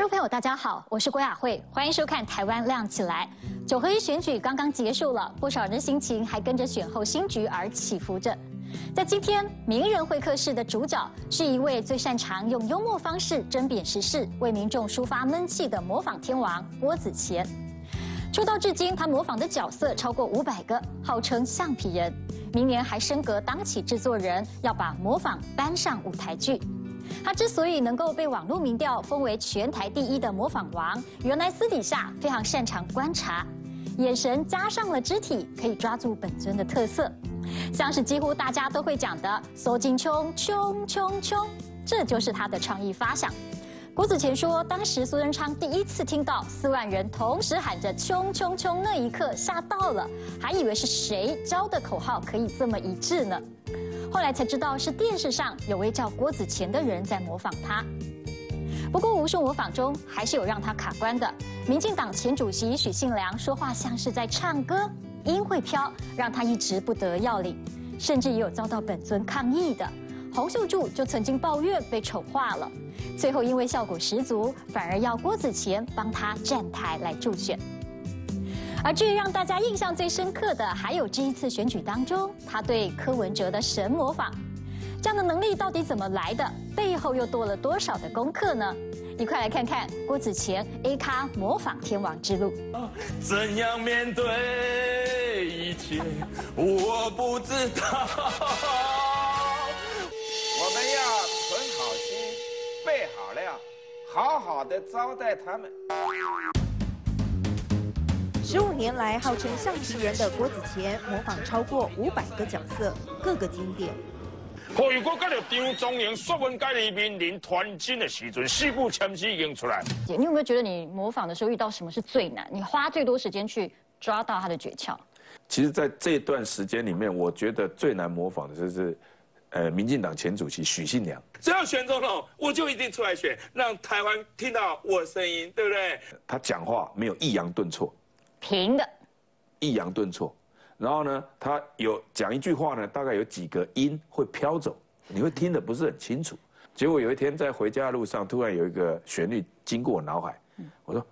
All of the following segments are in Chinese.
众朋友，大家好，我是郭雅慧，欢迎收看《台湾亮起来》。9合1选举刚刚结束了，不少人的心情还跟着选后新局而起伏着。在今天名人会客室的主角是一位最擅长用幽默方式针砭时事、为民众抒发闷气的模仿天王郭子乾。出道至今，他模仿的角色超过500个，号称橡皮人。明年还升格当起制作人，要把模仿搬上舞台剧。他之所以能够被网络民调封为全台第1的模仿王，原来私底下非常擅长观察，眼神加上了肢体，可以抓住本尊的特色，像是几乎大家都会讲的“搜金冲冲冲冲”，这就是他的创意发想。郭子乾说，当时苏贞昌第一次听到4万人同时喊着“冲冲冲”那一刻吓到了，还以为是谁教的口号可以这么一致呢？后来才知道是电视上有位叫郭子乾的人在模仿他。不过无数模仿中还是有让他卡关的。民进党前主席许信良说话像是在唱歌，音会飘，让他一直不得要领，甚至也有遭到本尊抗议的。洪秀柱就曾经抱怨被丑化了，最后因为效果十足，反而要郭子乾帮他站台来助选。而至于让大家印象最深刻的，还有这一次选举当中，他对柯文哲的神模仿，这样的能力到底怎么来的？背后又多了多少的功课呢？一块来看看郭子乾 A 咖模仿天王之路。 怎样面对一切，我不知道。 我们要存好心，备好料，好好的招待他们。 15年来，号称橡皮人的郭子乾模仿超过500个角色，各个经典。 如果跟着张忠营说文解字面临团进的时阵，4句签诗已经出来。 你有没有觉得你模仿的时候遇到什么是最难？你花最多时间去抓到他的诀窍？ 其实，在这段时间里面，我觉得最难模仿的就是，民进党前主席许信良。 只要选总统，我就一定出来选，让台湾听到我的声音，对不对？ 他讲话没有抑扬顿挫。 平的， 抑扬顿挫，然后呢，他有讲一句话呢，大概有几个音会飘走，你会听得不是很清楚。结果有一天在回家的路上，突然有一个旋律经过我脑海，我说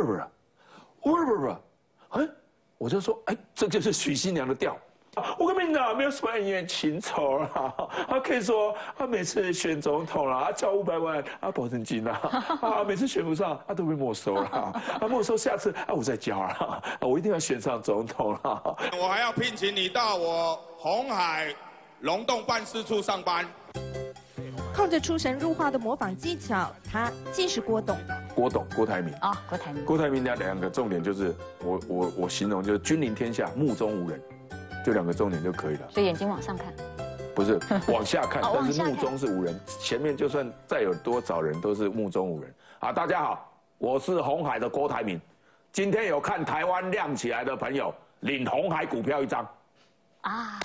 我就说，哎，这就是许信良的调。我跟你讲，没有什么恩怨情仇啦。他可以说，他每次选总统啦，交500万保证金啦，每次选不上，都被没收了。没收下次我再交啦，我一定要选上总统啦。 我还要聘请你到我鸿海龙洞办事处上班。 靠着出神入化的模仿技巧，他既是郭董， 郭台铭啊， 郭台铭两个重点就是我形容就是君临天下，目中无人。就2个重点就可以了， 所以眼睛往上看， 不是往下看，但是往下看目中是无人，前面就算再有多少人都是目中无人。好，大家好，我是鸿海的郭台铭，今天有看台湾亮起来的朋友，领鸿海股票1张。啊，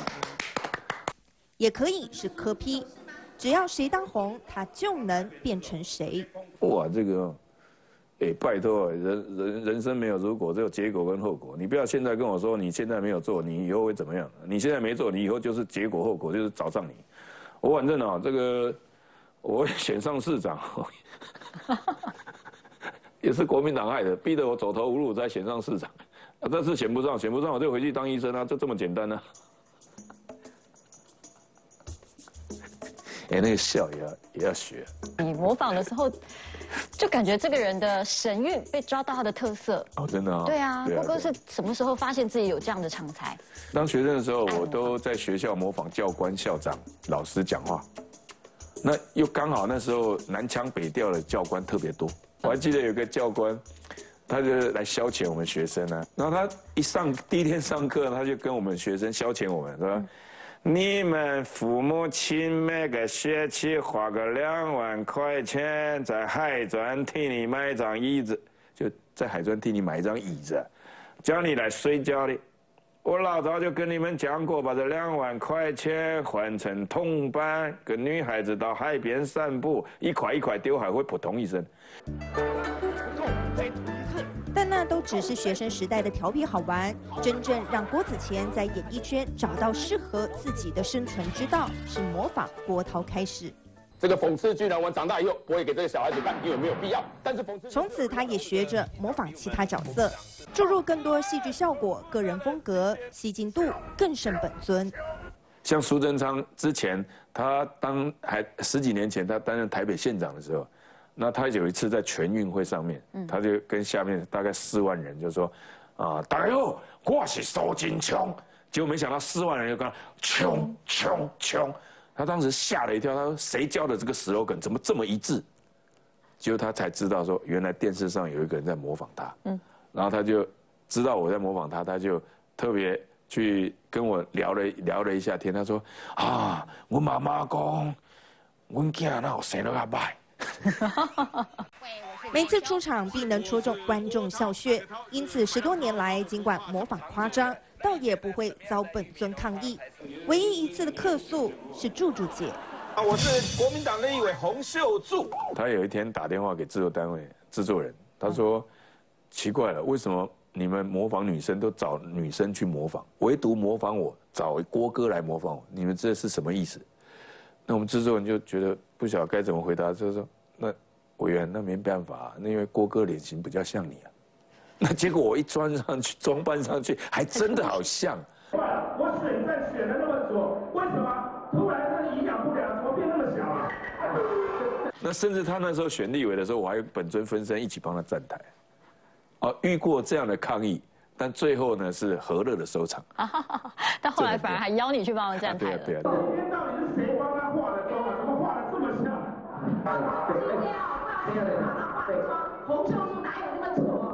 也可以是柯 P， 只要谁当红，他就能变成谁。 哇，这个。拜托，人生没有如果，只有结果跟后果。你不要现在跟我说你现在没有做，你以后会怎么样？你现在没做，你以后就是结果后果，就是找上你。我反正这个我选上市长，也是国民党害的，逼得我走投无路才选上市长。但是选不上我就回去当医生啊，就这么简单啊。那个笑也要学。 你模仿的时候，就感觉这个人的神韵被抓到他的特色。 哦，真的啊。 对啊，郭哥是什么时候发现自己有这样的长才？ 当学生的时候，我都在学校模仿教官、校长、老师讲话。那又刚好那时候南腔北调的教官特别多。我还记得有个教官，他就来消遣我们学生啊。然后他第一天上课，他就跟我们学生消遣我们，说。你们父母亲每个学期花个2万块钱，在海专替你买一张椅子，就在海专替你买一张椅子，叫你来睡觉的。我老早就跟你们讲过，把这2万块钱换成铜板，跟女孩子到海边散步，一块一块丢海会扑通一声。 但那都只是学生时代的调皮好玩，真正让郭子乾在演艺圈找到适合自己的生存之道，是模仿郭涛开始。 这个讽刺剧呢，我长大以后不会给这个小孩子看，因为没有必要。但是讽刺从此，他也学着模仿其他角色，注入更多戏剧效果、个人风格，吸睛度更胜本尊。 像苏贞昌之前，他还10几年前，他担任台北县长的时候，那他有一次在全运会上面，他就跟下面大概4万人就说，大家好，我是苏贞昌。结果没想到4万人就跟他穷穷穷。他当时吓了一跳，他说：“谁教的这个 slogan 怎么这么一致？”结果他才知道说，原来电视上有一个人在模仿他。然后他就知道我在模仿他，他就特别去跟我聊了一下天。他说：“我妈妈讲，我囝哪有生得较歹。” 每次出场必能戳中观众笑穴，因此10多年来，尽管模仿夸张，倒也不会遭本尊抗议。唯一一次的客诉是柱柱姐。 我是国民党立委洪秀柱。 他有一天打电话给制作单位制作人，他说：“奇怪了，为什么你们模仿女生都找女生去模仿，唯独模仿我找郭哥来模仿我？你们这是什么意思？”那我们制作人就觉得不晓得该怎么回答，就说：“那委员，那没办法，那因为郭哥脸型比较像你啊。”那结果我一装扮上去，还真的好像。 我选战选了那么久，为什么突然是营养不良，怎么变那么小啊？ 那甚至他那时候选立委的时候，我还本尊分身一起帮他站台。遇过这样的抗议，但最后呢是和乐的收场。 但后来反而还邀你去帮忙站台了。 对啊。 今天到底是谁帮他化的妆啊？怎么化的这么像？ 洪秀柱哪有那么丑？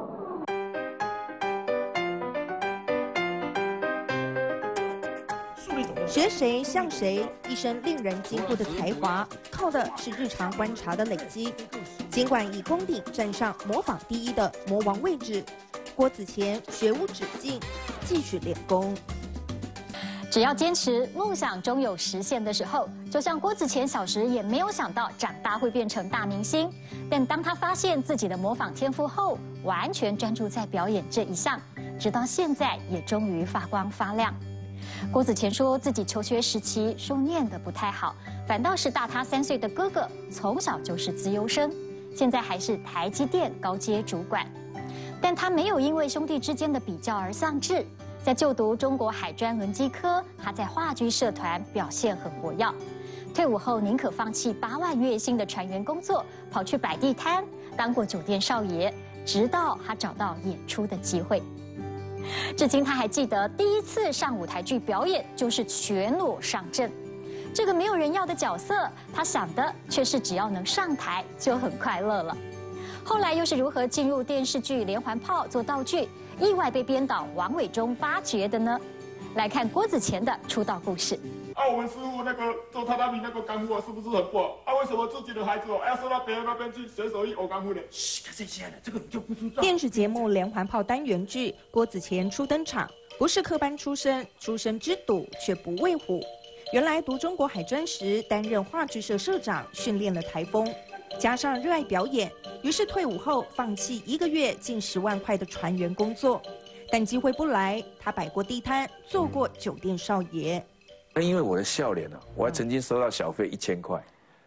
学谁像谁，一身令人惊呼的才华，靠的是日常观察的累积。尽管以功底站上模仿第一的魔王位置，郭子乾学无止境，继续练功。 只要坚持，梦想终有实现的时候。就像郭子乾小时也没有想到长大会变成大明星，但当他发现自己的模仿天赋后，完全专注在表演这一项，直到现在也终于发光发亮。郭子乾说自己求学时期书念得不太好，反倒是大他3岁的哥哥从小就是资优生，现在还是台积电高阶主管。但他没有因为兄弟之间的比较而丧志。在就读中国海专轮机科，他在话剧社团表现很活跃。退伍后宁可放弃8万月薪的船员工作，跑去摆地摊，当过酒店少爷，直到他找到演出的机会。至今他还记得第一次上舞台剧表演就是全裸上阵，这个没有人要的角色，他想的却是只要能上台就很快乐了。后来又是如何进入电视剧《连环炮》做道具，意外被编导王伟忠发掘的呢？来看郭子乾的出道故事。 我们师傅那个做榻榻米那个干部是不是很不好？为什么自己的孩子要送到别人那边去学手艺偶干部呢？嘘，可是亲爱的，这个你就不知道。 电视节目《连环炮》单元剧，郭子乾初登场，不是科班出身，出身之笃却不畏虎。原来读中国海专时，担任话剧社社长，训练了台风。加上热爱表演，于是退伍后放弃1个月近10万块的船员工作，但机会不来，他摆过地摊，做过酒店少爷。 因为我的笑脸啊，我还曾经收到小费1000块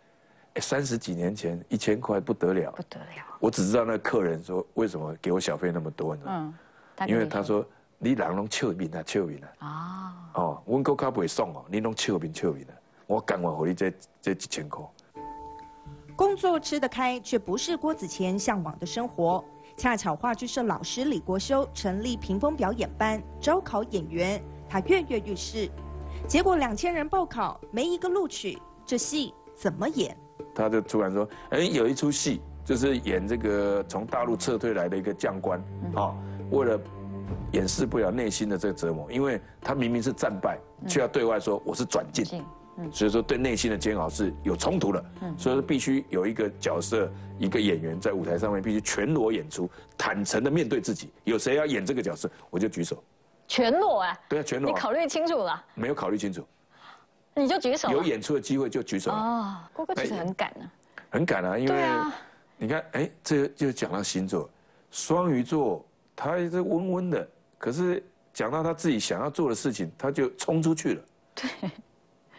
，30几年前1000块不得了， 不得了。 我只知道那客人说为什么给我小费那么多呢？因为他说你人拢笑面啊笑面啊，我够较不会送哦，你拢笑面啊，我甘愿给你这1000块。 工作吃得开，却不是郭子乾向往的生活。恰巧话剧社老师李国修成立屏风表演班，招考演员，他跃跃欲试。结果2000人报考，没一个录取，这戏怎么演？ 他就突然说：“有一出戏就是演这个从大陆撤退来的一个将官，为了掩饰不了内心的这个折磨，因为他明明是战败，却要对外说我是转进。”所以说对内心的煎熬是有冲突的，所以说必须有一个角色，一个演员在舞台上面必须全裸演出，坦诚的面对自己。有谁要演这个角色，我就举手。 全裸啊？ 对啊，全裸。 你考虑清楚了？ 没有考虑清楚， 你就举手。 有演出的机会就举手。 郭哥其实很赶啊。 很赶啊，因为你看，这就讲到星座，双鱼座他是温温的，可是讲到他自己想要做的事情，他就冲出去了。对。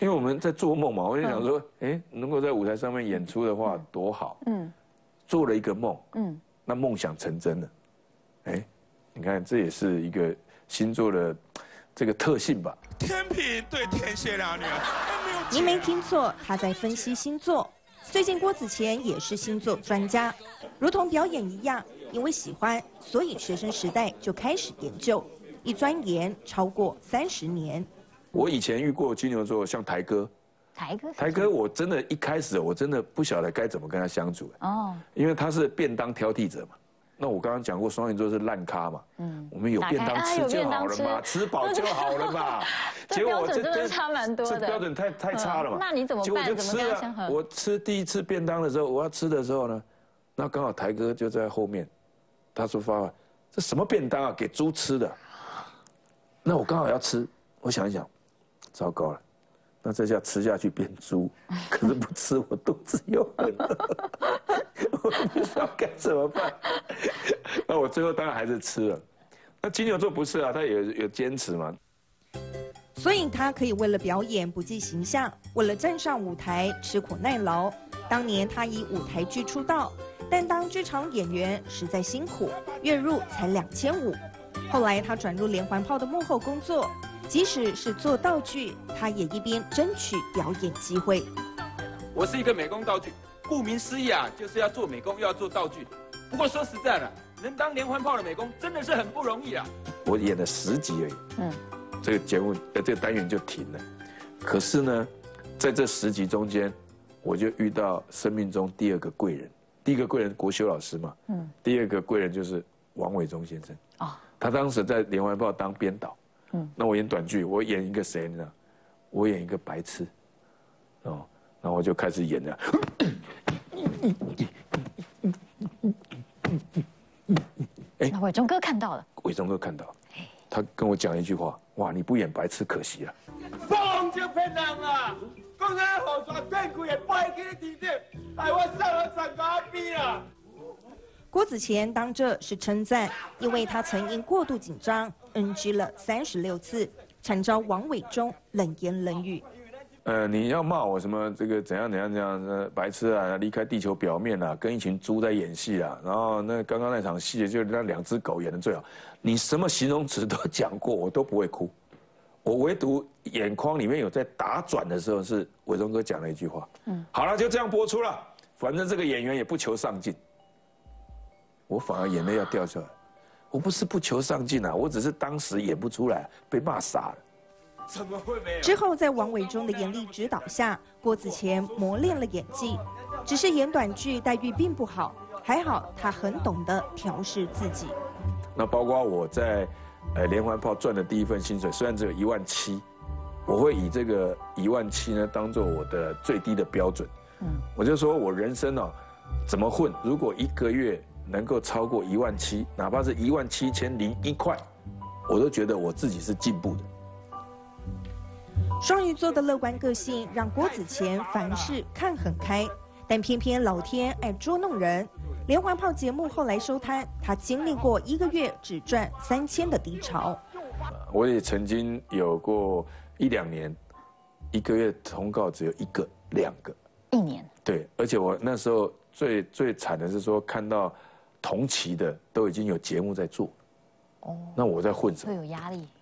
因为我们在做梦嘛，我就想说，能够在舞台上面演出的话多好。做了一个梦，那梦想成真了。你看这也是一个星座的这个特性吧。 天秤对天蝎两女， 您没听错，他在分析星座。最近郭子乾也是星座专家，如同表演一样，因为喜欢，所以学生时代就开始研究，一钻研超过30年。我以前遇过金牛座，像台哥，我真的一开始我真的不晓得该怎么跟他相处因为他是便当挑剔者嘛。那我刚刚讲过，双鱼座是烂咖嘛，我们有便当吃就好了嘛，吃饱就好了嘛。 结果这真的差蛮多的， 这标准太差了嘛。 那你怎么办？ 结果就吃了。我吃第一次便当的时候，我要吃的时候呢，那刚好台哥就在后面，他说发这什么便当啊，给猪吃的。那我刚好要吃，我想一想，糟糕了。那这下吃下去变猪，可是不吃我肚子又饿，我不知道该怎么办。那我最后当然还是吃了。那金牛座不是啊，他有坚持嘛。 所以他可以为了表演不计形象，为了站上舞台吃苦耐劳。当年他以舞台剧出道，但当剧场演员实在辛苦，月入才2500。后来他转入连环炮的幕后工作。即使是做道具，他也一边争取表演机会。 我是一个美工道具，顾名思义啊，就是要做美工又要做道具。不过说实在的，能当连环炮的美工真的是很不容易啊。我演了10集而已，这个节目这个单元就停了。可是呢，在这10集中间，我就遇到生命中第2个贵人。第一个贵人国修老师嘛，第2个贵人就是王伟忠先生。他当时在连环炮当编导。那我演短剧，我演一个谁呢？我演一个白痴，然后我就开始演了。 那伟忠哥看到了， 伟忠哥看到，他跟我讲一句话：哇，你不演白痴可惜了。 放就骗人啊！讲啊，好耍变贵的摆去地点，害我上了3个边啊！ 郭子乾当这是称赞，因为他曾因过度紧张 NG 了36次，惨遭王伟忠冷言冷语。 你要骂我什么这个怎样白痴啊，离开地球表面啊，跟一群猪在演戏啊，然后那刚刚那场戏就是那2只狗演的最好，你什么形容词都讲过，我都不会哭，我唯独眼眶里面有在打转的时候是伟忠哥讲了一句话，好了，就这样播出了，反正这个演员也不求上进。我反而眼泪要掉下来，我不是不求上进啊，我只是当时演不出来，被骂傻了。 怎么会没有？ 之后在王伟忠的严厉指导下，郭子乾磨练了演技，只是演短剧待遇并不好，还好他很懂得调试自己。 那包括我在连环炮赚的第一份薪水，虽然只有17000，我会以这个17000呢当做我的最低的标准。我就说我人生怎么混，如果1个月能够超过17000，哪怕是17001块，我都觉得我自己是进步的。 双鱼座的乐观个性让郭子乾凡事看很开，但偏偏老天爱捉弄人。连环炮节目后来收摊，他经历过1个月只赚3000的低潮。 我也曾经有过1、2年，1个月通告只有1个、2个 ，1年。 对，而且我那时候最惨的是说，看到同期的都已经有节目在做，那我在混什么？ 会有压力。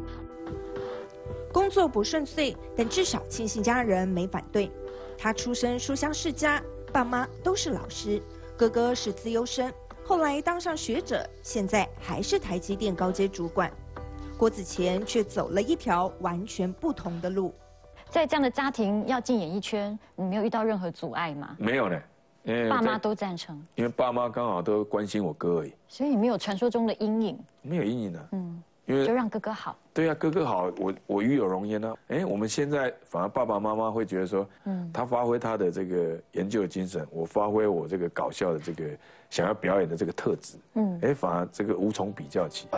工作不顺遂，但至少亲戚家人没反对。他出身书香世家，爸妈都是老师，哥哥是资优生，后来当上学者，现在还是台积电高阶主管。郭子乾却走了一条完全不同的路。 在这样的家庭要进演艺圈，你没有遇到任何阻碍吗？ 没有呢，因为爸妈都赞成。 因为爸妈刚好都关心我哥而已， 所以你没有传说中的阴影。 没有阴影的，因为就让哥哥好。 对啊，哥哥好，我与有荣焉啊。我们现在反而爸爸妈妈会觉得说，他发挥他的这个研究的精神，我发挥我这个搞笑的这个想要表演的这个特质，反而这个无从比较起。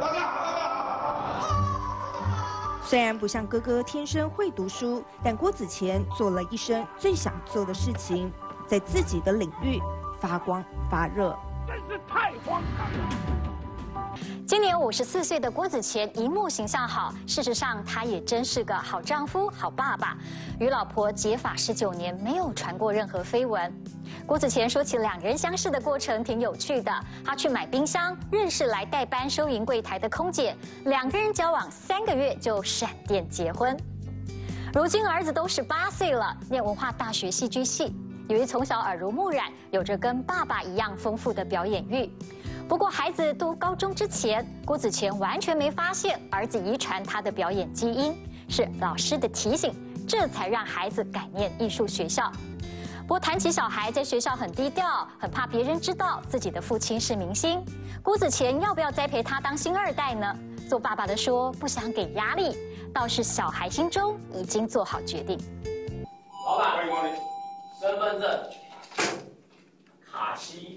虽然不像哥哥天生会读书，但郭子乾做了一生最想做的事情，在自己的领域发光发热。 真是太荒唐了。 今年54岁的郭子乾，荧幕形象好，事实上他也真是个好丈夫、好爸爸。与老婆结发19年，没有传过任何绯闻。郭子乾说起两人相识的过程挺有趣的，他去买冰箱，认识来代班收银柜台的空姐，2个人交往3个月就闪电结婚。如今儿子都18岁了，念文化大学戏剧系，由于从小耳濡目染，有着跟爸爸一样丰富的表演欲。不过，孩子读高中之前，郭子乾完全没发现儿子遗传他的表演基因，是老师的提醒，这才让孩子改念艺术学校。不过，谈起小孩在学校很低调，很怕别人知道自己的父亲是明星，郭子乾要不要栽培他当星2代呢？做爸爸的说不想给压力，倒是小孩心中已经做好决定。 老板，欢迎光临。身份证、卡西。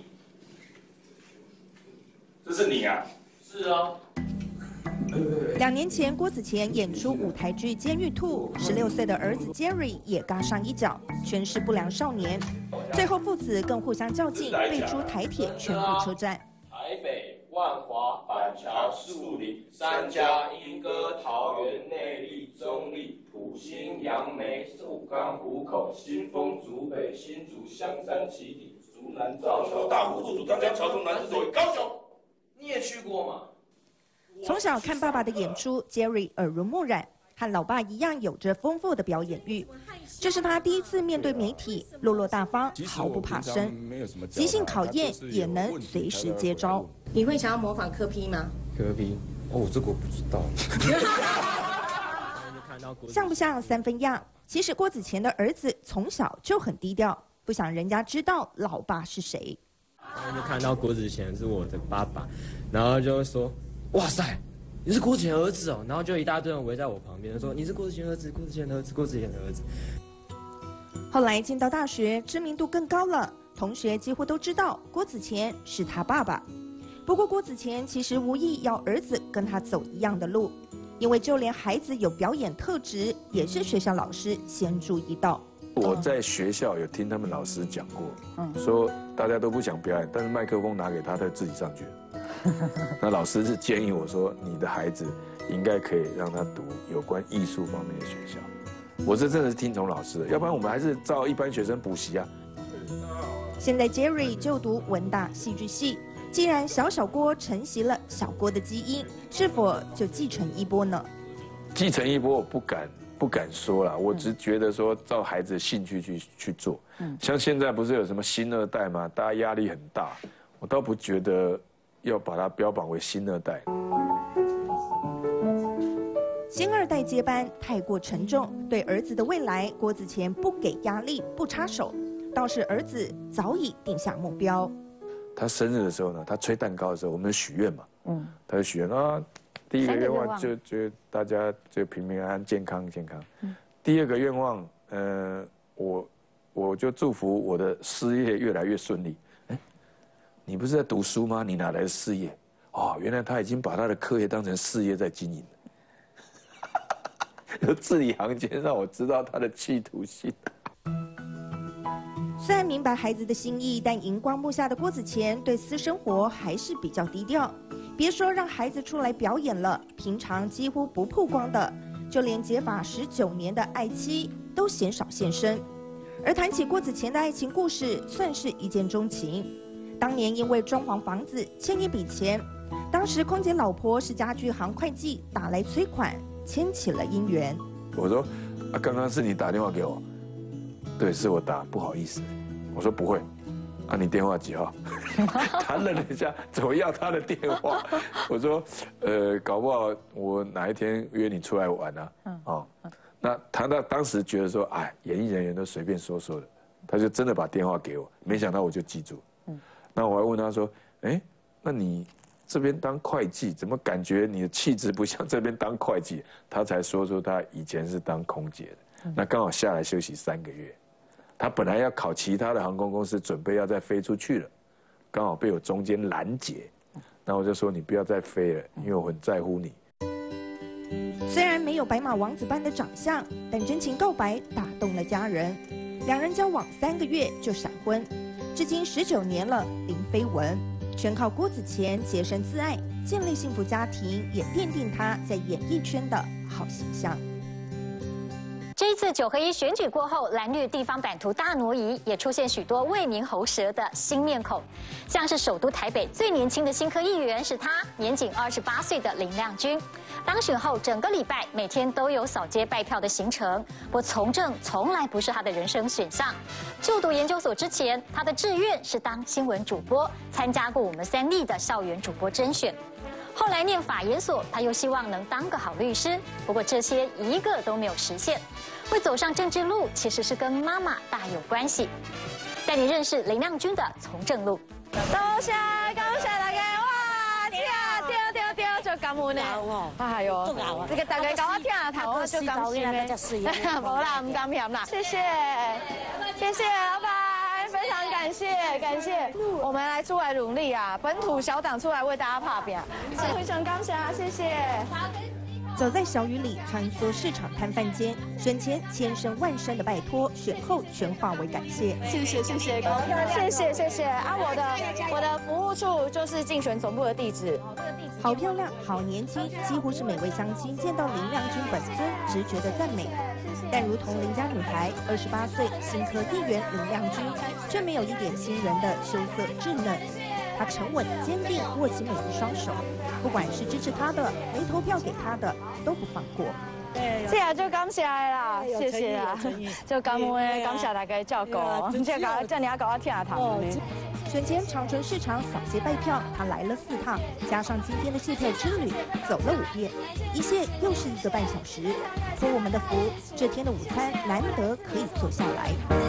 这是你啊？ 是哦。 2年前，郭子乾演出舞台剧《监狱兔》，16岁的儿子 Jerry 也嘎上一脚，全是不良少年。最后父子更互相较劲，对出台铁全部车站。 台北、万华、板桥、树林、三家、莺歌、桃园、内壢、中坜、埔心、杨梅、树冈、湖口、新丰、竹北、新竹、香山、旗顶、竹南、造桥、大湖、竹冈、江、桥头、南势、左营、高雄。你也去过吗？ 从小看爸爸的演出 ，Jerry 耳濡目染，和老爸一样有着丰富的表演欲。这是他第一次面对媒体，落落大方，毫不怕生。即兴考验也能随时接招。 你会想要模仿柯 P 吗？ 柯 P 哦，这个我不知道。 像不像3分样？其实郭子乾的儿子从小就很低调，不想人家知道老爸是谁。 然后就看到郭子乾是我的爸爸，然后就说。 哇塞，你是郭子乾儿子哦！然后就一大堆人围在我旁边说你是郭子乾儿子，郭子乾的儿子，郭子乾的儿子。 后来进到大学，知名度更高了，同学几乎都知道郭子乾是他爸爸。不过郭子乾其实无意要儿子跟他走一样的路，因为就连孩子有表演特质，也是学校老师先注意到。 我在学校有听他们老师讲过，说大家都不想表演，但是麦克风拿给他，他自己上去。 那老师是建议我说，你的孩子应该可以让他读有关艺术方面的学校。我这真的是听从老师的，要不然我们还是照一般学生补习啊。 现在 Jerry 就读文大戏剧系，既然小郭承袭了小郭的基因，是否就继承衣钵呢？ 继承衣钵我不敢说了，我只觉得说照孩子的兴趣去做。像现在不是有什么星2代吗？大家压力很大，我倒不觉得。 要把它标榜为星2代， 星2代接班太过沉重，对儿子的未来，郭子乾不给压力，不插手，倒是儿子早已定下目标。 他生日的时候呢，他吹蛋糕的时候，我们许愿嘛，他就许愿啊，第一个愿望就大家就平平安安、健康。第2个愿望，我就祝福我的事业越来越顺利。 你不是在读书吗？你哪来的事业？哦，原来他已经把他的课业当成事业在经营了。字里行间让我知道他的企图心。 虽然明白孩子的心意，但荧光幕下的郭子乾对私生活还是比较低调。别说让孩子出来表演了，平常几乎不曝光的，就连结发19年的爱妻都鲜少现身。而谈起郭子乾的爱情故事，算是一见钟情。 当年因为装潢房子欠一笔钱，当时空姐老婆是家具行会计，打来催款，牵起了姻缘。 我说，啊，刚刚是你打电话给我，对，是我打，不好意思。我说不会，啊，你电话几号？他愣了一下，怎么要他的电话？我说，搞不好我哪一天约你出来玩啊？哦，那他当时觉得说，哎，演艺人员都随便说说的，他就真的把电话给我，没想到我就记住。 那我还问他说：“哎，那你这边当会计，怎么感觉你的气质不像这边当会计？”他才说出他以前是当空姐的，那刚好下来休息3个月。他本来要考其他的航空公司，准备要再飞出去了，刚好被我中间拦截。那我就说：“你不要再飞了，因为我很在乎你。” 虽然没有白马王子般的长相，但真情告白打动了家人。2人交往3个月就闪婚。 至今19年了，零绯闻，全靠郭子乾洁身自爱， 建立幸福家庭，也奠定她在演艺圈的好形象。 这一次9合1选举过后，蓝绿地方版图大挪移，也出现许多为民喉舌的新面孔，像是首都台北最年轻的新科议员是他，年仅28岁的林亮君。当选后，整个礼拜每天都有扫街拜票的行程。不过从政从来不是他的人生选项。就读研究所之前，他的志愿是当新闻主播，参加过我们3立的校园主播甄选。后来念法研所，他又希望能当个好律师，不过这些一个都没有实现。会走上政治路，其实是跟妈妈大有关系。带你认识林亮君的从政路。 多谢大家，哇，对，就感恩呢。哎呦，这个大家搞我听啊，头我就感谢呢。无啦，唔甘嫌啦，谢谢，老板，非常感谢。我们出来努力啊，本土小党出来为大家打拼，非常感谢，谢谢。 走在小雨里，穿梭市场摊贩间，选前千声万声的拜托，选后全化为感谢。 谢谢啊！我的服务处就是竞选总部的地址。 好漂亮，好年轻，几乎是每位乡亲见到林亮君本尊直觉的赞美。但如同邻家女孩，28岁新科议员林亮君，却没有一点新人的羞涩稚嫩。他沉稳坚定，握起每一双手，不管是支持他的、没投票给他的，都不放过。 这下就感谢啦，谢谢啦，就感恩感谢大家照顾，这你要搞我听头呢。 选前长春市场扫街拜票，他来了4趟，加上今天的谢票之旅，走了5遍，一谢又是1个半小时。托我们的福，这天的午餐难得可以坐下来。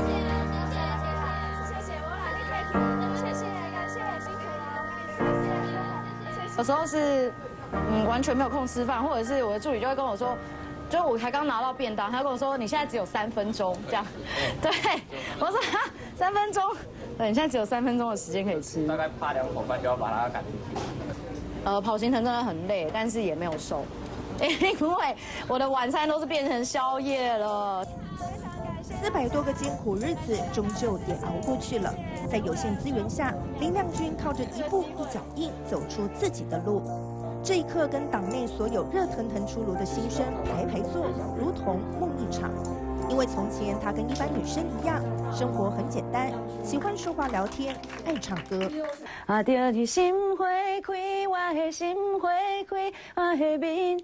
有时候是完全没有空吃饭，或者是我的助理就会跟我说，就我才刚拿到便当，他跟我说你现在只有3分钟这样，对，我说哈3分钟，对，你现在只有3分钟的时间可以吃， 大概扒2口饭就要把它赶出去。 跑行程真的很累，但是也没有瘦，因为我的晚餐都是变成宵夜了。 400多个艰苦日子终究也熬过去了，在有限资源下，林亮君靠着一步一脚印走出自己的路。这一刻，跟党内所有热腾腾出炉的新生排排坐，如同梦一场。因为从前他跟一般女生一样，生活很简单，喜欢说话聊天，爱唱歌。 啊，着你心花开，我的心花开，我的面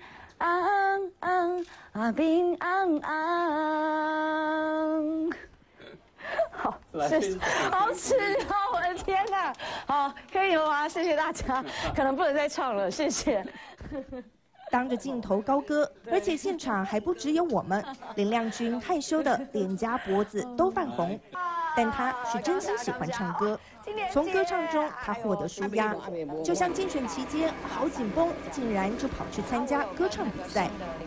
面好，好吃哦！我的天哪，好，可以了吗？谢谢大家，可能不能再唱了，谢谢。 当着镜头高歌，而且现场还不只有我们，林亮君害羞的脸颊脖子都泛红，但他是真心喜欢唱歌。从歌唱中，他获得抒压，就像竞选期间好紧绷，竟然就跑去参加歌唱比赛。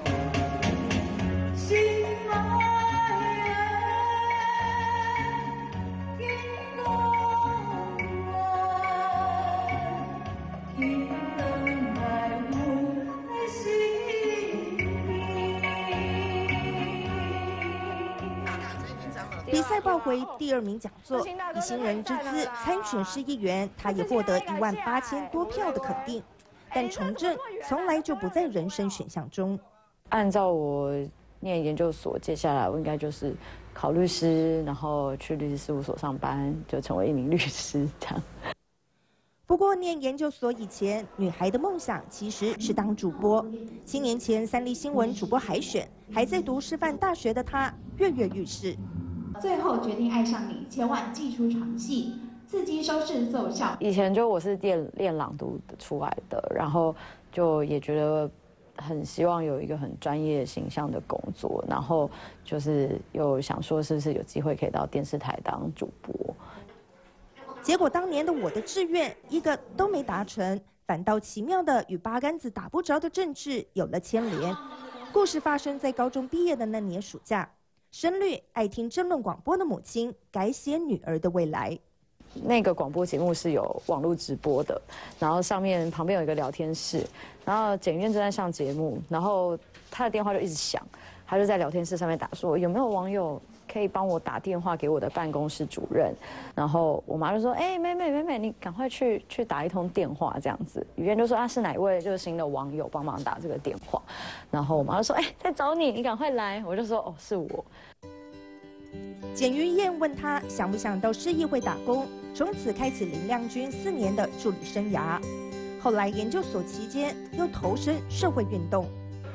比赛报回第2名讲座，以新人之姿参选市议员，他也获得18000多票的肯定。但从政从来就不在人生选项中。 按照我念研究所，接下来我应该就是考律师，然后去律师事务所上班，就成为一名律师这样。 不过念研究所以前，女孩的梦想其实是当主播。7年前3立新闻主播海选，还在读师范大学的她跃跃欲试。 最后决定爱上你，前往寄出场戏，刺激收视奏效。 以前就我是练朗读出来的，然后就也觉得很希望有一个很专业形象的工作，然后就是又想说是不是有机会可以到电视台当主播。 结果当年的我的志愿一个都没达成，反倒奇妙的与八竿子打不着的政治有了牵连。故事发生在高中毕业的那年暑假。深绿爱听政论广播的母亲改写女儿的未来。 那个广播节目是有网络直播的，然后旁边有一个聊天室，然后检院正在上节目，然后他的电话就一直响，他就在聊天室上面打说有没有网友可以帮我打电话给我的办公室主任。然后我妈就说，哎，妹妹，你赶快去打一通电话这样子。语嫣就说啊，是哪位热心的网友帮忙打这个电话？然后我妈就说，哎，在找你，你赶快来。我就说，哦，是我。 简玉燕问他想不想到市议会打工，从此开启林亮君4年的助理生涯。后来研究所期间又投身社会运动。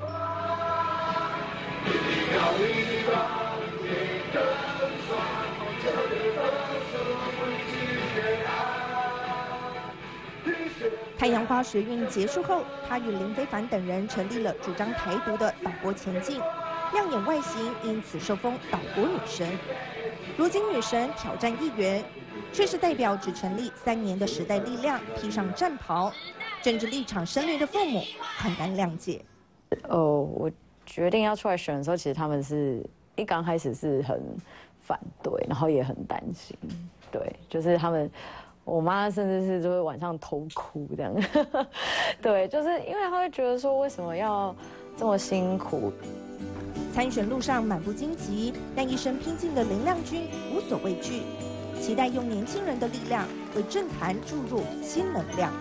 太阳花学运结束后，他与林非凡等人成立了主张台独的岛国前进，亮眼外形因此受封岛国女神。如今女神挑战议员，却是代表只成立3年的时代力量披上战袍，政治立场深绿的父母很难谅解。 我决定要出来选的时候，其实他们是刚开始是很反对，然后也很担心。对，就是他们，我妈甚至是就会晚上偷哭这样。对，就是因为她会觉得说，为什么要这么辛苦？ 参选路上满不荆棘，但一生拼尽的林亮君无所畏惧，期待用年轻人的力量为政坛注入新能量。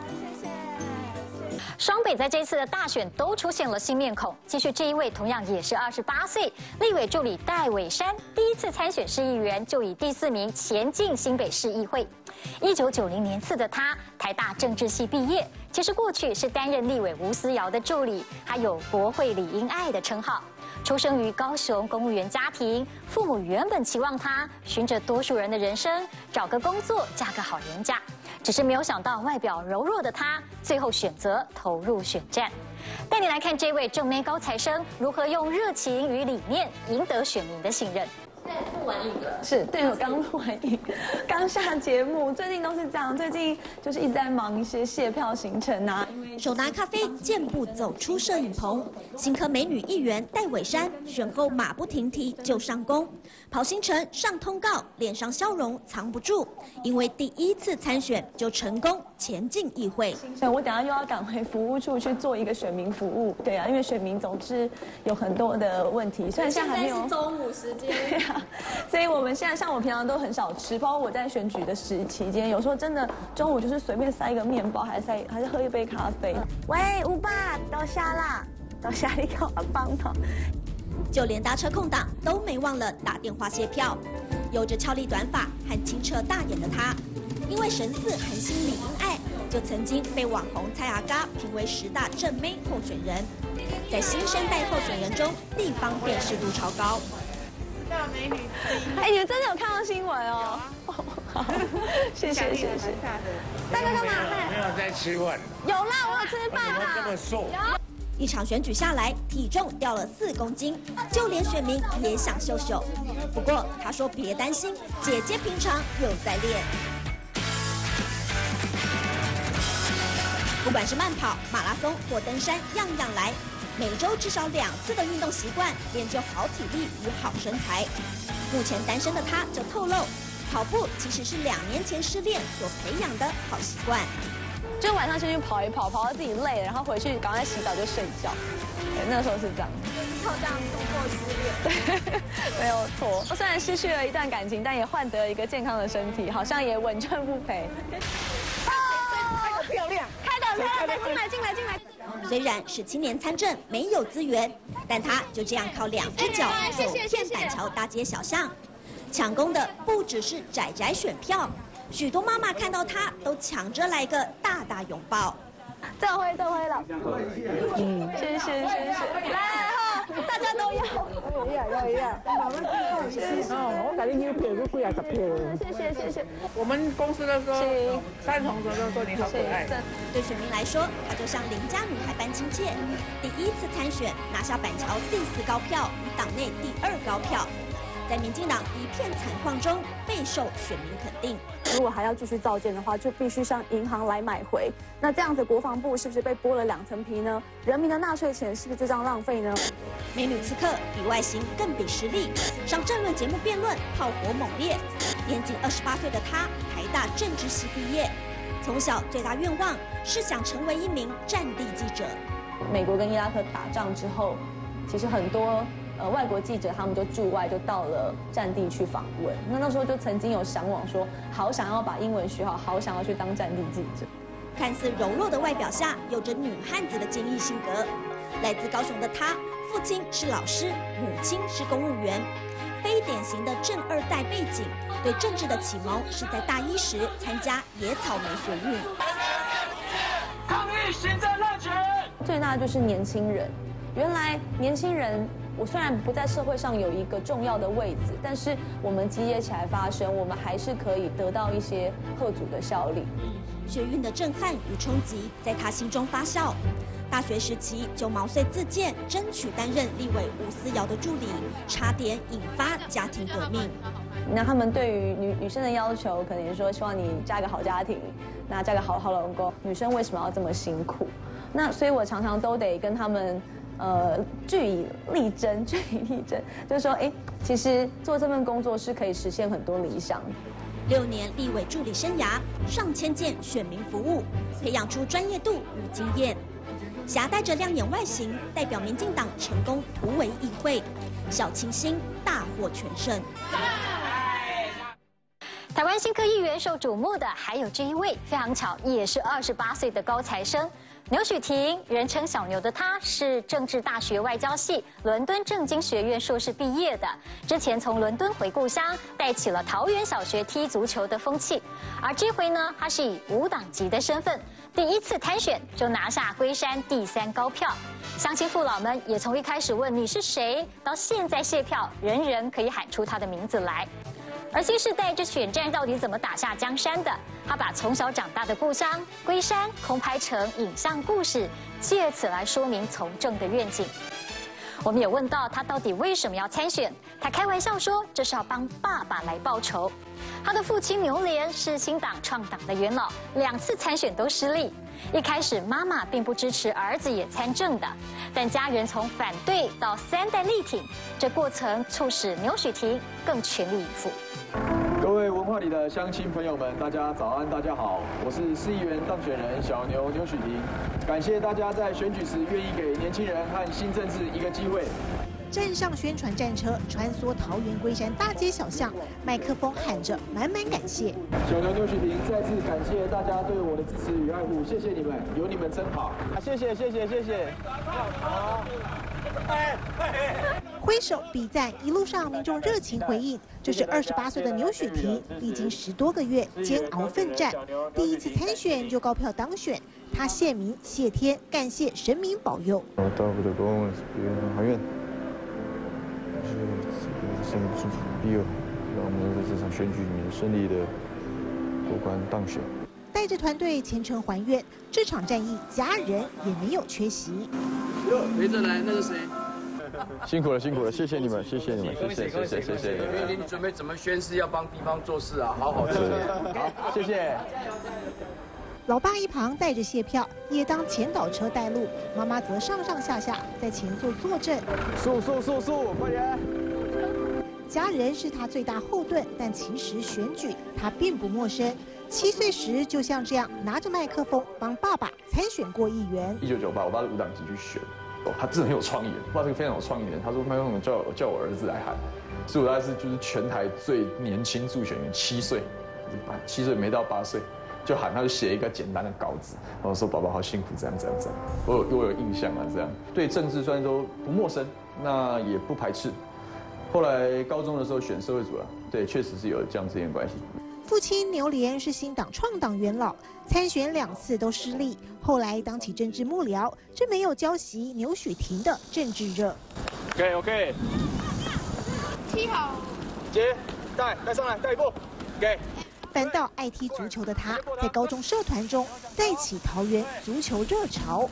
双北在这次的大选都出现了新面孔，继续这一位同样也是28岁，立委助理戴伟山，第一次参选市议员就以第4名前进新北市议会。1990年次的他，台大政治系毕业，其实过去是担任立委吴思瑶的助理，还有国会李英爱的称号。出生于高雄公务员家庭，父母原本期望他循着多数人的人生，找个工作，嫁个好人家。只是没有想到外表柔弱的他，最后选择投入选战。带你来看这位正妹高材生如何用热情与理念赢得选民的信任。 录完一个是对，我刚录完一个，刚下节目，最近都是这样，最近就是一直在忙一些卸票行程啊。 手拿咖啡，健步走出摄影棚，新科美女议员戴伟山选后马不停蹄就上工，跑行程上通告，脸上笑容藏不住，因为第1次参选就成功前进议会。 我等下又要赶回服务处去做一个选民服务，对啊，因为选民总是有很多的问题，虽然现在还没有。 现在是中午时间。 对啊。所以我们现在像我平常都很少吃，包括我在选举的期间，有时候真的中午就是随便塞一个面包，还是喝一杯咖啡。 喂，吴爸，到下啦，到下你给我帮忙。就连搭车空档都没忘了打电话谢票。有着俏丽短发和清澈大眼的她，因为神似韩星李英爱，就曾经被网红蔡阿嘎评为10大正妹候选人，在新生代候选人中，地方辨识度超高。 大美女哎，你们真的有看到新闻哦？好，谢谢。 大哥干嘛？ 没有在吃饭。 有啦，我有吃饭啦。 这么瘦。 一场选举下来，体重掉了4公斤，就连选民也想秀秀。不过他说别担心，姐姐平常有在练。不管是慢跑、马拉松或登山，样样来。每周至少2次的运动习惯，练就好体力与好身材。目前单身的他就透露，跑步其实是2年前失恋所培养的好习惯。 就晚上先去跑一跑，跑到自己累了，然后回去赶快洗澡就睡觉。对，那时候是这样。 靠这样度过失恋。 对，没有错。我虽然失去了一段感情，但也换得了一个健康的身体，好像也稳赚不赔。 开得漂亮， 开得漂亮，进来。 虽然是青年参政，没有资源，但他就这样靠2只脚走遍板桥大街小巷。抢攻的不只是宅宅选票，许多妈妈看到他都抢着来个大大拥抱。 这回了，谢谢，来哈，大家都要，要， 我给你邮票都几啊10票。 谢谢。 我们公司的说，3同事都说你好可爱。 对选民来说，她就像邻家女孩般亲切。第1次参选，拿下板桥第4高票，与党内第2高票。在民进党一片惨况中，备受选民肯定。 如果还要继续造舰的话，就必须向银行来买回。那这样子，国防部是不是被剥了2层皮呢？人民的纳税钱是不是就这样浪费呢？ 美女刺客比外形更比实力，上政论节目辩论，炮火猛烈。年仅28岁的她，台大政治系毕业，从小最大愿望是想成为一名战地记者。 美国跟伊拉克打仗之后，其实很多外国记者他们就驻外就到了战地去访问。那时候就曾经有向往说，好想要把英文学好，好想要去当战地记者。 看似柔弱的外表下，有着女汉子的坚毅性格。来自高雄的她，父亲是老师，母亲是公务员，非典型的正二代背景。对政治的启蒙是在大一时参加野草莓学运。 抗议行政滥权。 最大的就是年轻人，原来年轻人。我虽然不在社会上有一个重要的位置，但是我们集结起来发声，我们还是可以得到一些贺阻的效力。 学运的震撼与冲击在他心中发酵。大学时期就毛遂自荐，争取担任立委吴思瑶的助理，差点引发家庭革命。 那他们对于女生的要求，可能说希望你嫁个好家庭，那嫁个好老公。女生为什么要这么辛苦？那所以我常常都得跟他们。据以力争，就是说，其实做这份工作是可以实现很多理想。 6年立委助理生涯，上千件选民服务，培养出专业度与经验。携带着亮眼外形，代表民进党成功突围议会，小清新大获全胜。 台湾新科议员受瞩目的还有这一位，非常巧，也是28岁的高材生。牛许婷，人称小牛的她，是政治大学外交系伦敦政经学院硕士毕业的。之前从伦敦回故乡，带起了桃园小学踢足球的风气。而这回呢，她是以无党籍的身份，第一次参选就拿下龟山第3高票。乡亲父老们也从一开始问你是谁，到现在谢票，人人可以喊出他的名字来。而新世代这选战到底怎么打下江山的？他把从小长大的故乡龟山空拍成影像故事，借此来说明从政的愿景。我们也问到他到底为什么要参选，他开玩笑说这是要帮爸爸来报仇。他的父亲牛连是新党创党的元老，2次参选都失利。一开始妈妈并不支持儿子也参政的，但家人从反对到3代力挺，这过程促使牛许婷更全力以赴。 各位文化里的乡亲朋友们，大家早安，大家好，我是市议员当选人小牛牛许婷，感谢大家在选举时愿意给年轻人和新政治一个机会。 站上宣传战车，穿梭桃园龟山大街小巷，麦克风喊着满满感谢。 小牛牛许婷再次感谢大家对我的支持与爱护，谢谢你们，有你们真好。谢谢。好。 挥手比赞，一路上民众热情回应。这是28岁的牛许婷，历经10多个月煎熬奋战，第一次参选就高票当选。他谢民谢天，感谢神明保佑。 大不得跟我还愿，就是先祝福第2，让我们在这场选举里面顺利的过关当选。 带着团队前程还愿，这场战役家人也没有缺席。 陪着来，那是谁？ 辛苦了，谢谢你们，谢谢。 云林，你准备怎么宣誓要帮地方做事啊？好好的， 好，谢谢。 老爸一旁带着谢票，也当前导车带路，妈妈则上下在前座坐镇。 速，快点！ 家人是他最大后盾，但其实选举他并不陌生。7岁时就像这样拿着麦克风帮爸爸参选过议员。 1998，我爸是无党籍去选，他真的很有创意，我爸是个非常有创意的人。他说麦克风叫我儿子来喊，所以我大概是就是全台最年轻助选员，7岁，7岁没到8岁。就喊他，就写一个简单的稿子，然后说爸爸好辛苦，这样，我有印象啊，这样对政治虽然都不陌生，那也不排斥。后来高中的时候选社会组了，对，确实是有这样之间的关系。 父亲牛连是新党创党元老，参选2次都失利，后来当起政治幕僚，这没有浇熄牛许婷的政治热。 OK， 踢好， 接带上来，带一步，给。 反倒爱踢足球的他，在高中社团中带起桃园足球热潮。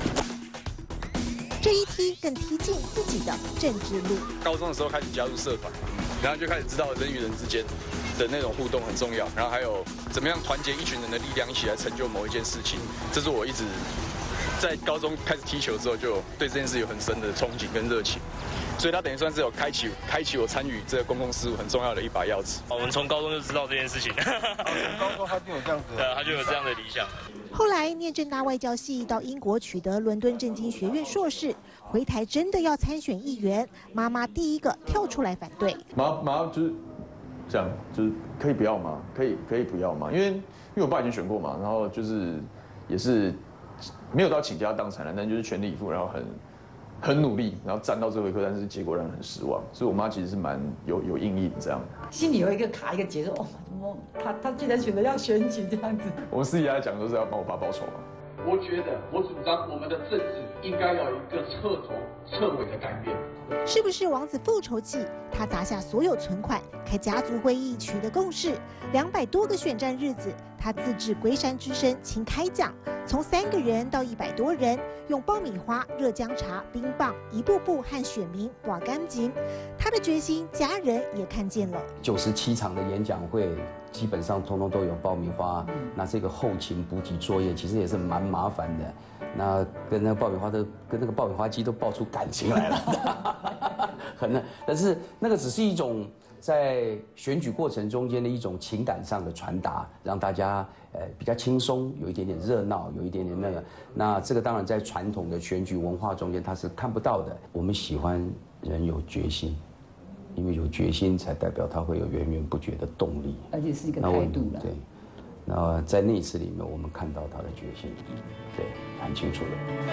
这一踢更踢进自己的政治路。 高中的时候开始加入社团，然后就开始知道人与人之间的那种互动很重要，然后还有怎么样团结一群人的力量，一起来成就某一件事情，这是我一直在高中开始踢球之后，就对这件事有很深的憧憬跟热情，所以他等于算是有开启我参与这个公共事务很重要的一把钥匙。 我们从高中就知道这件事情， 高中他就有这样子， 对，他就有这样的理想。 后来念政大外交系，到英国取得伦敦政经学院硕士，回台真的要参选议员，妈妈第一个跳出来反对。 妈就是这样，就是可以不要吗？可以不要吗？因为我爸已经选过嘛，然后就是也是没有到倾家荡产了，但就是全力以赴，然后很努力，然后站到最后一刻，但是结果让人很失望。所以我妈其实是蛮有阴影这样， 心里有一个卡一个结，说哦，怎么他既然选择要选举这样子。 我们私底下讲都是要帮我爸报仇嘛。 我觉得，我主张我们的政治应该要有一个彻头彻尾的改变。 是不是王子复仇记？他砸下所有存款，开家族会议，取得共识。200多个选战日子，他自制龟山之声请开讲，从3个人到100多人，用爆米花、热姜茶、冰棒，一步步和选民挖干净。他的决心，家人也看见了。 97场的演讲会，基本上通通都有爆米花。那这个后勤补给作业其实也是蛮麻烦的。那跟那个爆米花跟那个爆米花机都爆出感情来了，但是那个只是一种在选举过程中间的一种情感上的传达，让大家比较轻松，有一点点热闹，有一点点那个。那这个当然在传统的选举文化中间它是看不到的。我们喜欢人有决心，因为有决心才代表他会有源源不绝的动力， 而且是一个态度了。 对。那在那一次里面，我们看到他的决心，对，很清楚了。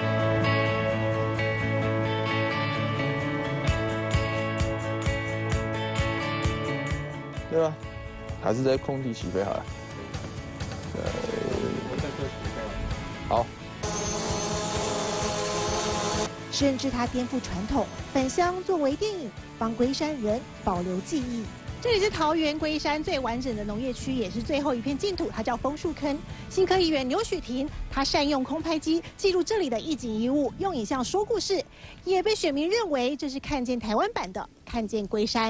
对啊，还是在空地起飞好了。好。 甚至他颠覆传统，返乡作为电影，帮龟山人保留记忆。这里是桃园龟山最完整的农业区，也是最后一片净土，它叫枫树坑。新科议员刘许婷，他善用空拍机记录这里的一景一物，用影像说故事，也被选民认为这是看见台湾版的《看见龟山》。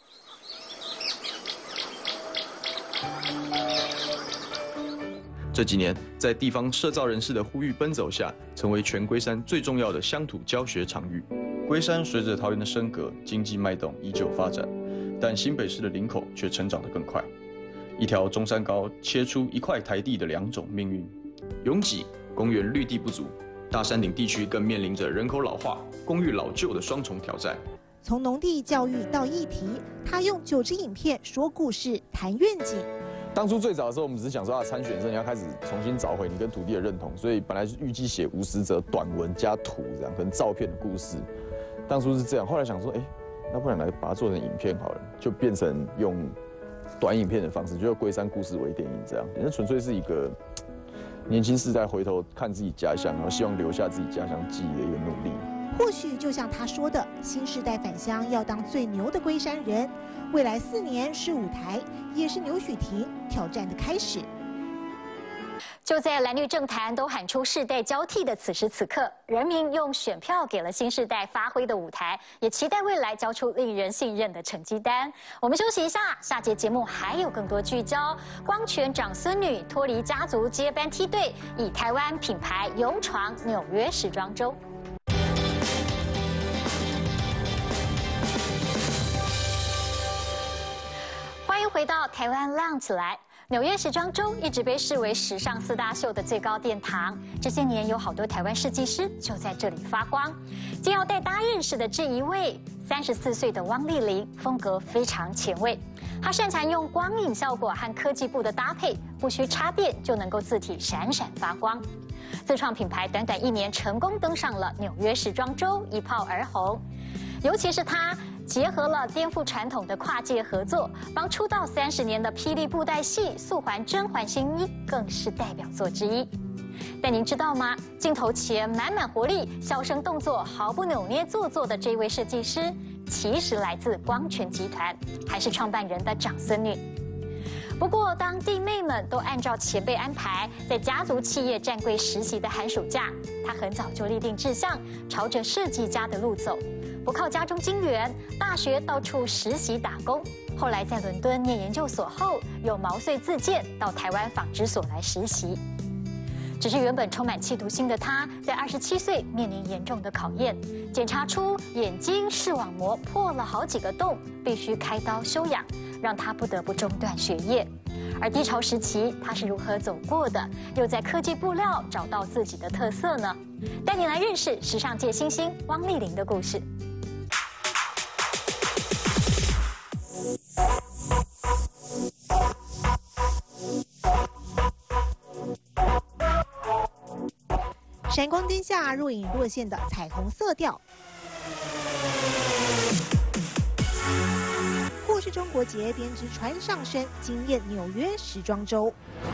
这几年，在地方社造人士的呼吁奔走下，成为全龟山最重要的乡土教学场域。龟山随着桃园的升格，经济脉动依旧发展。但新北市的林口却成长得更快，一条中山高切出一块台地的2种命运：拥挤、公园绿地不足，大山顶地区更面临着人口老化、公寓老旧的双重挑战。 从农地教育到议题，他用9支影片说故事、谈愿景。 当初最早的时候，我们只是想说参选的时候你要开始重新找回你跟土地的认同，所以本来是预计写50则短文加图这样，可能照片的故事。当初是这样，后来想说，那不然来把它做成影片好了，就变成用短影片的方式，就龟山故事微电影这样。那纯粹是一个年轻世代回头看自己家乡，然后希望留下自己家乡记忆的一个努力。 或许就像他说的，新世代返乡要当最牛的龟山人。未来4年是舞台，也是刘许婷挑战的开始。 就在蓝绿政坛都喊出世代交替的此时此刻，人民用选票给了新世代发挥的舞台，也期待未来交出令人信任的成绩单。我们休息一下，下节节目还有更多聚焦：光泉长孙女脱离家族接班梯队，以台湾品牌勇闯纽约时装周。欢迎回到台湾亮起来。纽约时装周一直被视为时尚4大秀的最高殿堂，这些年有好多台湾设计师就在这里发光。今要带大家认识的这一位，34岁的汪丽玲，风格非常前卫。她擅长用光影效果和科技部的搭配，不需插电就能够字体闪闪发光。自创品牌短短1年成功登上了纽约时装周，一炮而红。尤其是她结合了颠覆传统的跨界合作，帮出道30年的霹雳布袋戏素还甄嬛新衣更是代表作之一。但您知道吗？镜头前满满活力、笑声动作毫不扭捏做作的这位设计师，其实来自光泉集团，还是创办人的长孙女。不过，当弟妹们都按照前辈安排，在家族企业站柜实习的寒暑假，她很早就立定志向，朝着设计家的路走。不靠家中金援，大学到处实习打工，后来在伦敦念研究所后，又毛遂自荐到台湾纺织所来实习。 只是原本充满企图心的他，在27岁面临严重的考验，检查出眼睛视网膜破了好几个洞，必须开刀休养，让他不得不中断学业。而低潮时期他是如何走过的？又在科技布料找到自己的特色呢？带你来认识时尚界新星汪丽玲的故事。 闪光灯下若隐若现的彩虹色调，或是中国结编织穿上身，惊艳纽约时装周。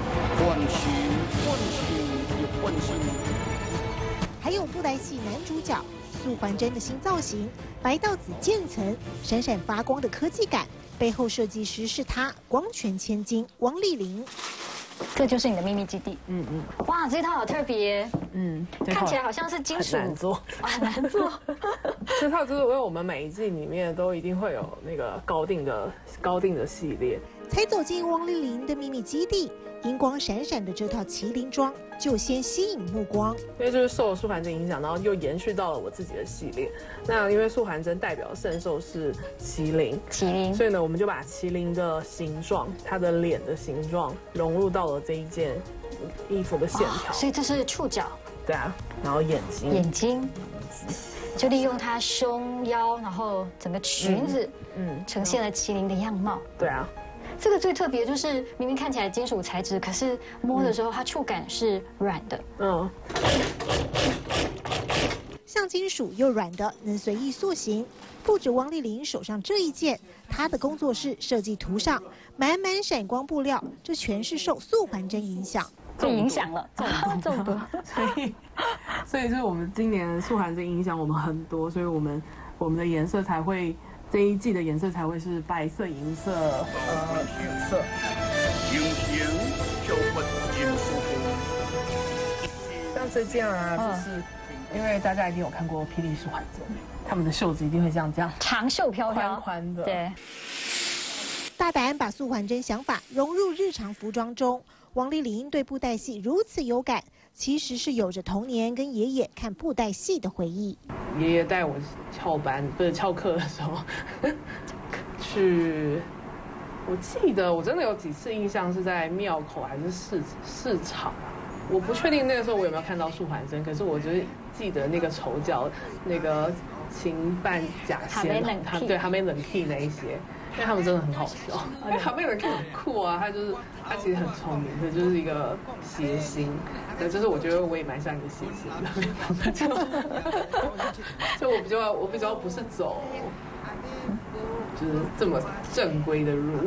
还有布袋戏男主角素还真的新造型，白到紫渐层，闪闪发光的科技感，背后设计师是他，光泉千金汪丽玲。 这就是你的秘密基地。哇，这套好特别。看起来好像是金属。 很难做。 很难做。 这套就是因为我们每一季里面都一定会有那个高定的系列。 才走进汪丽玲的秘密基地，银光闪闪的这套麒麟装就先吸引目光。 因为就是受了素还真影响，然后又延续到了我自己的系列。那因为素还真代表圣兽是麒麟，所以呢，我们就把麒麟的形状，它的脸的形状融入到了这一件衣服的线条。 所以这是触角。 对啊，然后眼睛。 就利用它胸腰，然后整个裙子，呈现了麒麟的样貌。 对啊。 这个最特别就是明明看起来金属材质，可是摸的时候它触感是软的。 像金属又软的，能随意塑形。不止汪丽玲手上这一件，她的工作室设计图上满满闪光布料，这全是受素还真影响。 被影响了，中毒。 所以就是我们今年素还真影响我们很多，所以我们的颜色才会。这一季的颜色才会是白色、银色、紫色。像这件啊，就是因为大家一定有看过《霹雳素还真》，他们的袖子一定会像这样长袖飘飘、 宽宽的。 对， 大胆把素还真想法融入日常服装中。汪丽玲对布袋戏如此有感，其实是有着童年跟爷爷看布袋戏的回忆。 爷爷带我翘课的时候去，我记得我真的有几次印象是在庙口还是市场，我不确定那个时候我有没有看到素还真，可是我就是记得那个丑角那个秦扮假仙，还没冷气那一些。因为他们真的很好笑，因为哈梅冷气很酷啊，他其实很聪明，这就是一个谐星，就是我觉得我也蛮像一个谐星的，就我比较不是走就是这么正规的路。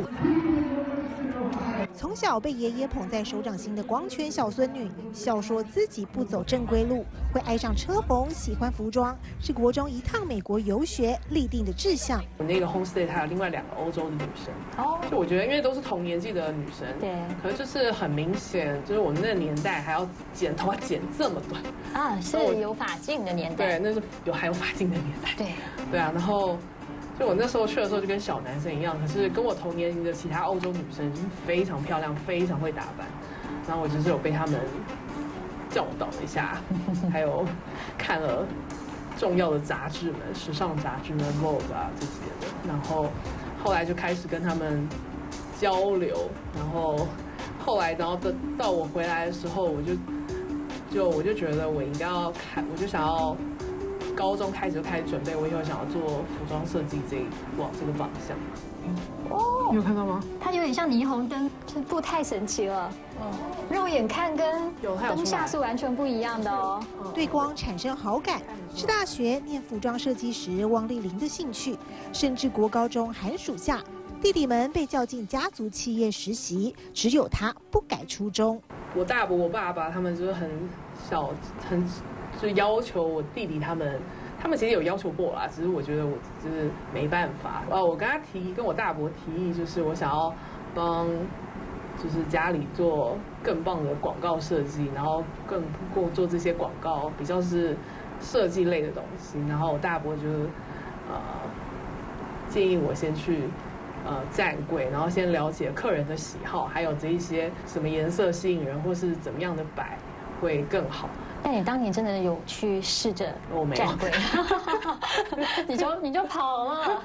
从小被爷爷捧在手掌心的光圈小孙女，笑说自己不走正规路，会爱上车缝，喜欢服装，是国中一趟美国游学立定的志向。 我那个 homestay 还有另外2个欧洲的女生，就我觉得因为都是同年纪的女生， 对， 可是就是很明显，就是我们那个年代还要剪头发剪这么短啊，是有发镜的年代， 对，那是还有发镜的年代，对啊，然后。就我那时候去的时候就跟小男生一样，可是跟我同年龄的其他欧洲女生已经非常漂亮，非常会打扮，然后我就是有被他们教导一下，还有看了重要的杂志们、时尚杂志们 Vogue 啊这些的，然后后来就开始跟他们交流，然后后来到我回来的时候，我就觉得我应该要我就想要。高中开始就开始准备，我以后想要做服装设计往这个方向。你有看到吗？ 它有点像霓虹灯，这布太神奇了。肉眼看跟灯下是完全不一样的哦。 对光产生好感，是大学念服装设计时汪丽玲的兴趣，甚至国高中寒暑假，弟弟们被叫进家族企业实习，只有他不改初衷。 我大伯、我爸爸他们就是就要求我弟弟他们其实有要求过啦，只是我觉得我就是没办法。我跟我大伯提议，就是我想要帮就是家里做更棒的广告设计，然后做这些广告比较是设计类的东西。然后我大伯就是建议我先去站柜，然后先了解客人的喜好，还有这一些什么颜色吸引人，或是怎么样的摆。 会更好。 但你当年真的有去试着站队，你就跑了。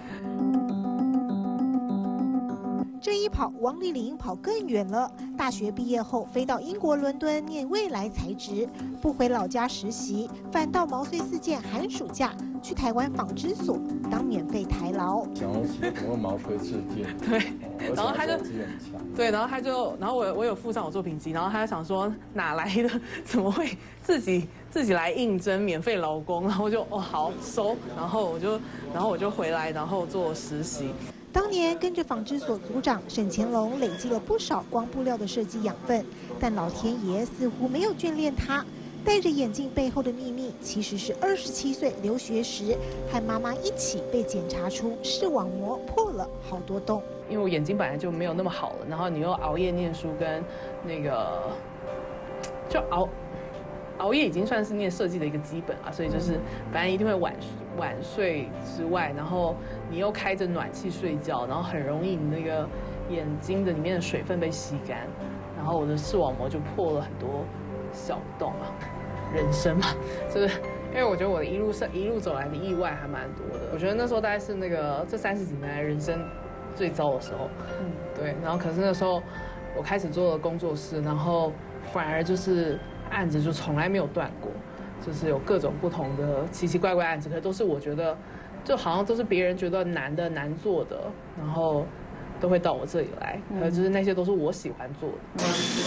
这一跑，王丽玲跑更远了。大学毕业后，飞到英国伦敦念未来材质，不回老家实习，反倒毛遂自荐寒暑假去台湾纺织所当免费台劳。 想要怎么毛遂自荐？ 对，然后他就对，然后我有附上我作品集，然后他就想说哪来的，怎么会自己来应征免费劳工？然后我就好收，然后我就回来，然后做实习。 当年跟着纺织所组长沈乾隆累积了不少光布料的设计养分，但老天爷似乎没有眷恋他。戴着眼镜背后的秘密，其实是27岁留学时和妈妈一起被检查出视网膜破了好多洞。 因为我眼睛本来就没有那么好了，然后你又熬夜念书跟那个就熬夜已经算是念设计的一个基本啊，所以就是反正一定会晚睡之外，然后你又开着暖气睡觉，然后很容易你那个眼睛的里面的水分被吸干，然后我的视网膜就破了很多小洞啊。人生嘛，就是因为我觉得我的一路走来的意外还蛮多的。我觉得那时候大概是这30几年来人生最糟的时候，对。然后可是那时候我开始做了工作室，然后反而就是案子就从来没有断过，就是有各种不同的奇奇怪怪案子，可是都是我觉得就好像都是别人觉得难做的，然后都会到我这里来，就是那些都是我喜欢做的。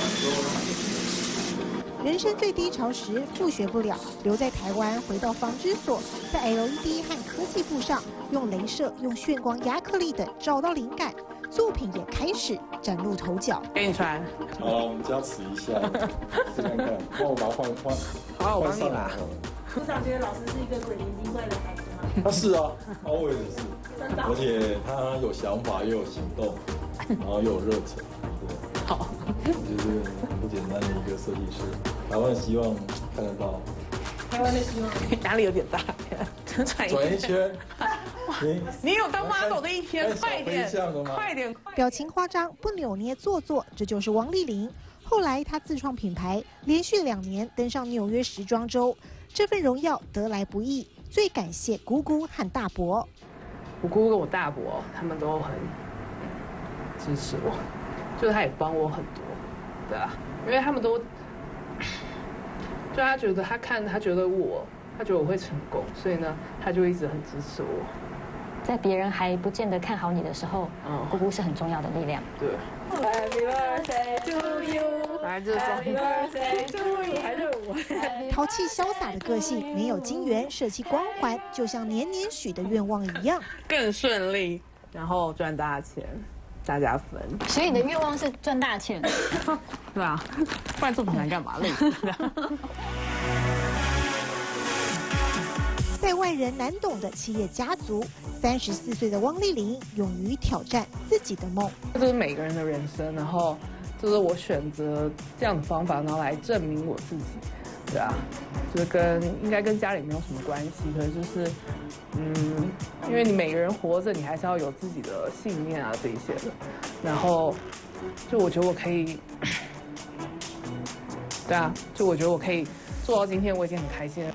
人生最低潮时复学不了，留在台湾回到纺织所，在 LED 和科技部上用雷射、用炫光亚克力等找到灵感，作品也开始崭露头角。 给你穿。 好，我们加持一下，试看看。帮我把它换。 好，我帮你拿。 组长觉得老师是一个鬼灵精怪的孩子吗？ 他是啊，他我也是，而且他有想法，又有行动，然后又有热忱。 好， 就是很不简单的一个设计师。台湾的希望看得到。 台湾的希望压力有点大， 转一圈。 你有当 model 的一天，快点！ 表情夸张，不扭捏做作，这就是王丽玲。后来她自创品牌，连续2年登上纽约时装周，这份荣耀得来不易。最感谢姑姑和大伯。 我姑姑跟我大伯他们都很支持我。就是他也帮我很多，对啊，因为他们都，就他觉得他觉得我会成功，所以呢，他就一直很支持我。 在别人还不见得看好你的时候，姑姑是很重要的力量。 对。Happy birthday to you， 来这种 Happy birthday to you， 还热舞。 淘气潇洒的个性，没有金元，设计光环，就像年年许的愿望一样， 更顺利，然后赚大钱。大家分， 所以你的愿望是赚大钱， 对啊，不然做品牌干嘛？累死。 在外人难懂的企业家族，34岁的汪丽玲勇于挑战自己的梦。 这是每个人的人生，然后就是我选择这样的方法，然后来证明我自己。对啊，就是应该跟家里没有什么关系，可是就是，因为你每个人活着，你还是要有自己的信念啊这一些的。然后，就我觉得我可以，对啊，就我觉得我可以做到今天，我已经很开心了。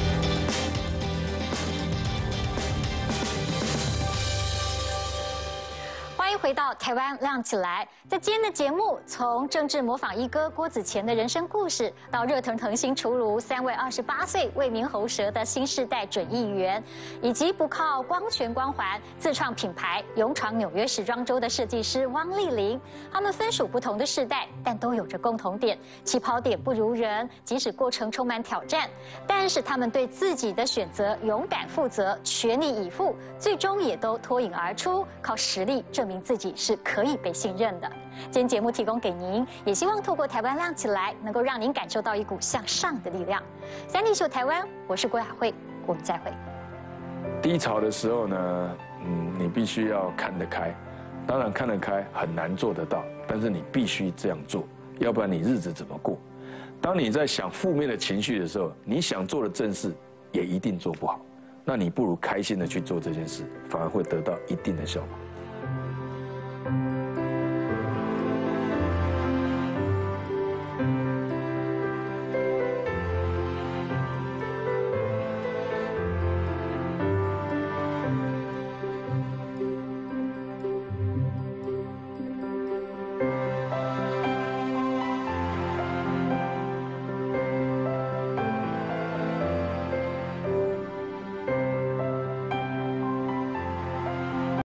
欢迎回到台湾亮起来。在今天的节目，从政治模仿一哥郭子乾的人生故事，到热腾腾新出炉3位28岁为民喉舌的新世代准议员，以及不靠光权光环自创品牌勇闯纽约时装周的设计师汪丽玲，他们分属不同的世代，但都有着共同点：起跑点不如人，即使过程充满挑战，但是他们对自己的选择勇敢负责，全力以赴，最终也都脱颖而出，靠实力证明自己是可以被信任的。今天节目提供给您，也希望透过台湾亮起来，能够让您感受到一股向上的力量。三立秀台湾，我是郭雅慧，我们再会。 低潮的时候呢，你必须要看得开，当然看得开很难做得到，但是你必须这样做，要不然你日子怎么过？当你在想负面的情绪的时候，你想做的正事也一定做不好，那你不如开心的去做这件事，反而会得到一定的效果。